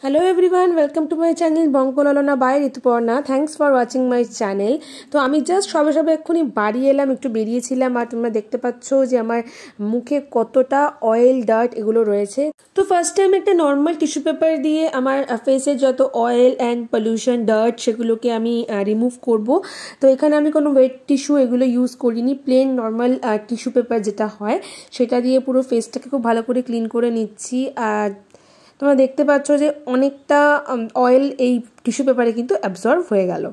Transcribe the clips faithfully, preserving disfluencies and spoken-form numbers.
Hello everyone welcome to my channel बंकललना by Rituparna thanks for watching my channel. तो आमी just सबे सबे एक्षुनि बाड़ी एलाम एकटु बेरिएछिलाम आर तोमरा देखते पाচ্ছো যে আমার মুখে কতটা অয়েল ডার্ট এগুলো রয়েছে। তো ফার্স্ট টাইম একটা নর্মাল টিস্যু পেপার দিয়ে আমার ফেসের যত অয়েল অ্যান্ড পলিউশন ডার্ট সেগুলোকে আমি রিমুভ করব। তো এখানে আমি কোনো ওয়েট টিস্যু এগুলো ইউজ করিনি, প্লেন নর্মাল টিস্যু পেপার যেটা হয় সেটা দিয়ে পুরো ফেসটাকে খুব ভালো করে ক্লিন করে নিচ্ছি। আর তোমরা দেখতে পাচ্ছ যে অনেকটা অয়েল এই টিস্যু পেপারে কিন্তু অ্যাবজর্ব হয়ে গেল।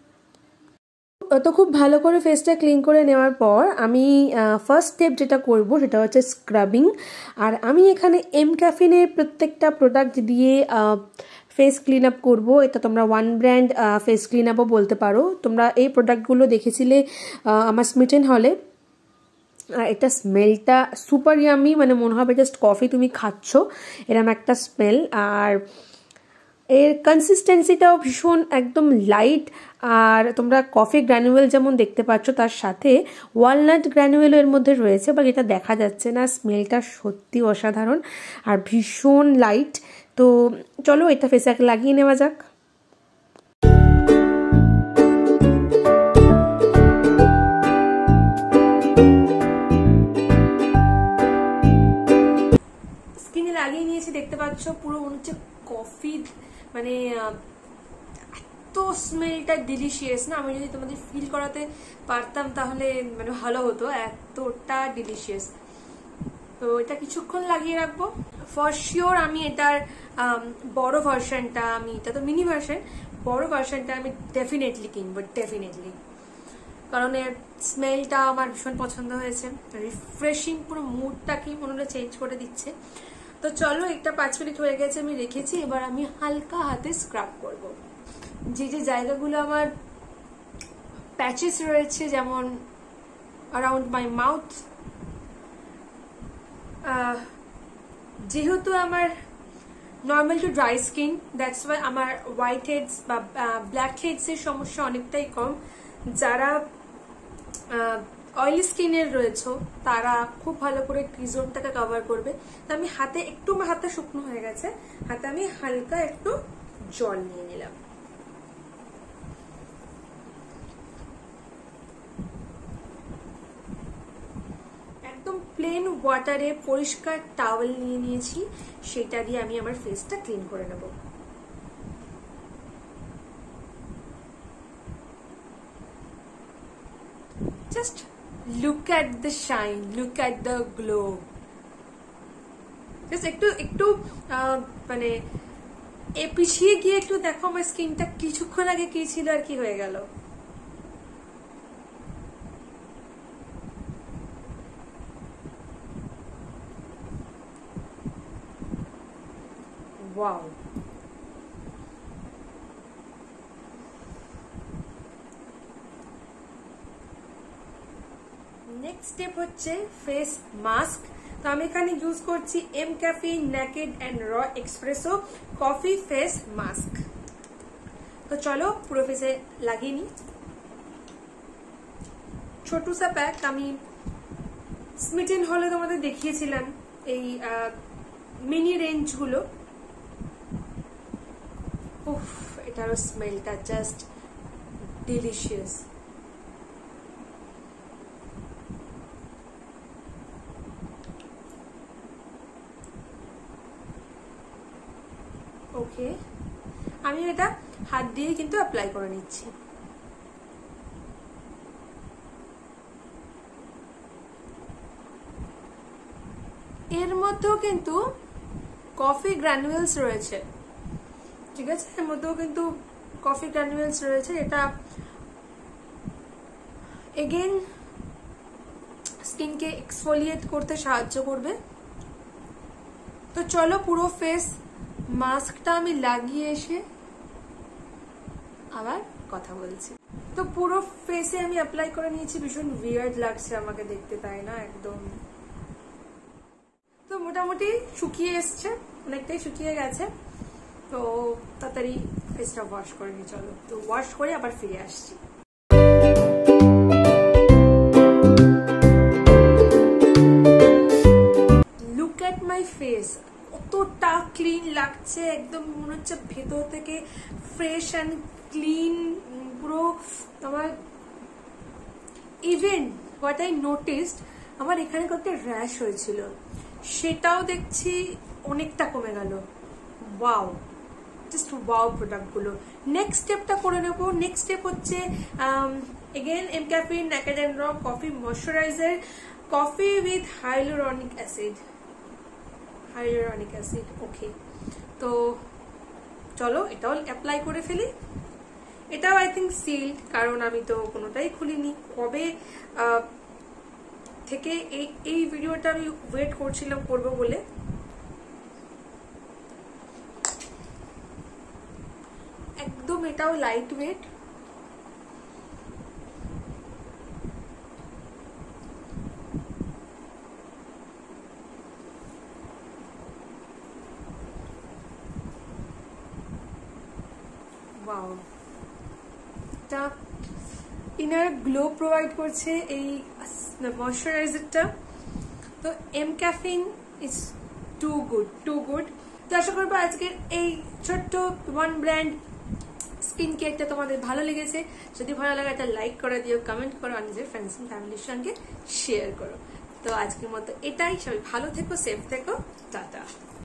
তো খুব ভালো করে ফেসটা ক্লিন করে নেওয়ার পর আমি ফার্স্ট স্টেপ যেটা করব সেটা হচ্ছে স্ক্রাবিং। আর আমি এখানে এম ক্যাফিনের প্রত্যেকটা প্রোডাক্ট দিয়ে ফেস ক্লিন আপ করবো। এটা তোমরা ওয়ান ব্র্যান্ড ফেস ক্লিন আপও বলতে পারো। তোমরা এই প্রোডাক্টগুলো দেখেছিলে আমার স্মিটেন হলে। আর এটা স্মেলটা সুপার ইয়ামি, মানে মনে হবে জাস্ট কফি তুমি খাচ্ছ এরকম একটা স্মেল। আর এর কনসিস্টেন্সিটাও ভীষণ একদম লাইট। আর তোমরা কফি গ্র্যানুয়েল যেমন দেখতে পাচ্ছ তার সাথে ওয়ালনাট গ্র্যানুয়েলও এর মধ্যে রয়েছে, বা এটা দেখা যাচ্ছে না। স্মেলটা সত্যি অসাধারণ আর ভীষণ লাইট। তো চলো এটা ফেসে লাগিয়ে নেওয়া যাক। লাগিয়ে নিয়েছি, দেখতে পাচ্ছ পুরো মনে হচ্ছে কফি, মানে এত স্মেলটা ডিলিশিয়াস না। আমি যদি তোমাদের ফিল করাতে পারতাম তাহলে মানে ভালো হতো, এতটা ডিলিশিয়াস। তো এটা কিছুক্ষণ লাগিয়ে রাখবো। ফর শিওর আমি এটার বড় ভার্সনটা, আমি এটা তো মিনি ভার্সন, বড় ভার্সনটা আমি ডেফিনেটলি কিনবো, ডেফিনেটলি, কারণ এর স্মেলটা আমার ভীষণ পছন্দ হয়েছে। রিফ্রেশিং, পুরো মুডটাকে মনে হলে চেঞ্জ করে দিচ্ছে। তো চলো একটা পাঁচ মিনিট হয়ে গেছে আমি রেখেছি, এবার আমি হালকা হাতে স্ক্রাব করব। যে যে জায়গাগুলো আমার প্যাচেস রয়েছে, যেমন অ্যারাউন্ড মাই মাউথ, যেহেতু আমার normal to dry skin, that's why আমার হোয়াইট হেডস বা ব্ল্যাক হেডস এর সমস্যা অনেকটাই কম। যারা অয়েলি স্কিনের রয়েছে তারা খুব ভালো করে টি জোনটাকে কভার করবে। তো আমি হাতে একটু, আমার হাতটা শুকনো হয়ে গেছে, হাতে আমি হালকা একটু জল নিয়ে নিলাম। একদম প্লেন ওয়াটারে পরিষ্কার টাওয়েল নিয়ে নিয়েছি, সেটা দিয়ে আমি আমার ফেসটা ক্লিন করে নেব। Just look at the shine, look at the glow. Just একটু একটু মানে এ পিছিয়ে গিয়ে একটু দেখো আমার স্কিনটা কিছুক্ষণ আগে কি ছিল আর কি হয়ে গেল। ওয়াও, নেক্সট স্টেপ হচ্ছে ফেস মাস্ক। তো আমি এখানে ইউজ করছি mCaffeine naked and raw espresso coffee face mask. তো চলো পুরো ফেসে লাগিয়ে নি। ছোট সা প্যাক আমি স্মিটেন হলে তোমাদের দেখিয়েছিলাম এই মিনি রেঞ্জ গুলো। উফ, এটারও স্মেলটা জাস্ট ডিলিশিয়াস। ওকে, আমি এটা হাত দিয়ে কিন্তু অ্যাপ্লাই করে নিচ্ছি। এর মধ্যেও কিন্তু কফি গ্র্যানুয়েলস রয়েছে, ঠিক আছে, এর মধ্যেও কিন্তু কফি গ্র্যানুয়েলস রয়েছে। এটা এগেইন স্কিনকে এক্সফোলিয়েট করতে সাহায্য করবে। তো চলো পুরো ফেস মাস্কটা আমি লাগিয়ে এসে আবার কথা বলছি। তো পুরো ফেসে আমি অ্যাপ্লাই করে নিয়েছি, ভীষণ উইয়ার্ড লাগছে আমাকে দেখতে, তাই না? একদম। তো মোটামুটি শুকিয়ে এসছে, অনেকটাই শুকিয়ে গেছে। তো তাড়াতাড়ি ফেসটা ওয়াশ করে নিই। চলো তো ওয়াশ করে আবার ফিরে আসছি। লুক এট মাই ফেস, কতটা ক্লিন ক্লিন লাগছে, একদম মনে হচ্ছে ভেতর থেকে ফ্রেশ অ্যান্ড ক্লিন পুরো আমার। ইভেন হোয়াট আই নোটিসড, আমার এখানে কত র্যাশ হয়েছিল সেটাও দেখছি অনেকটা কমে গেল। ওয়াও, জাস্ট ওয়াও প্রোডাক্টগুলো। নেক্সট স্টেপটা করে নেবো। নেক্সট স্টেপ হচ্ছে again mCaffeine naked raw coffee moisturiser, coffee with hyaluronic acid. Hyaluronic acid okay, তো চলো এটাও অ্যাপ্লাই করে ফেলি। এটাও আই থিঙ্ক সিল্ড, কারণ আমি তো কোনোটাই খুলিনি। কবে থেকে এই এই ভিডিওটা আমি ওয়েট করছিলাম করবো বলে। একদম এটাও লাইট ওয়েট। ওয়াও, এটা ইনার গ্লো প্রোভাইড করছে এই ময়শ্চারাইজারটা। তো mCaffeine is too good, too good. তো আশা করবো আজকের এই ছোট্ট ওয়ান ব্র্যান্ড স্কিন কেয়ারটা তোমাদের ভালো লেগেছে। যদি ভালো লাগে একটা লাইক করে দিও, কমেন্ট করো, আর নিজের ফ্রেন্ডস এন্ড ফ্যামিলির সঙ্গে শেয়ার করো। তো আজকের মতো এটাই, সবাই ভালো থেকো, সেফ থেকো, টাটা।